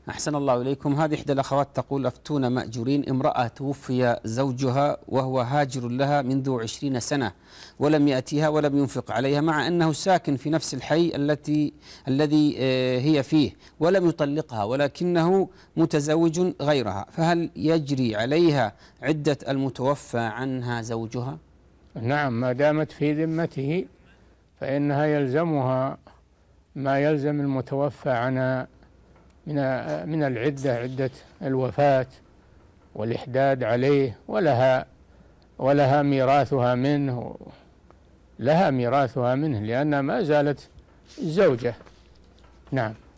أحسن الله إليكم. هذه إحدى الأخوات تقول: أفتونا مأجورين، امرأة توفي زوجها وهو هاجر لها منذ 20 سنة ولم يأتيها ولم ينفق عليها، مع أنه ساكن في نفس الحي الذي هي فيه، ولم يطلقها ولكنه متزوج غيرها، فهل يجري عليها عدة المتوفى عنها زوجها؟ نعم، ما دامت في ذمته فإنها يلزمها ما يلزم المتوفى عنها من العدة، عدة الوفاة والإحداد عليه، ولها ميراثها منه، لها ميراثها منه لأنها ما زالت زوجة. نعم.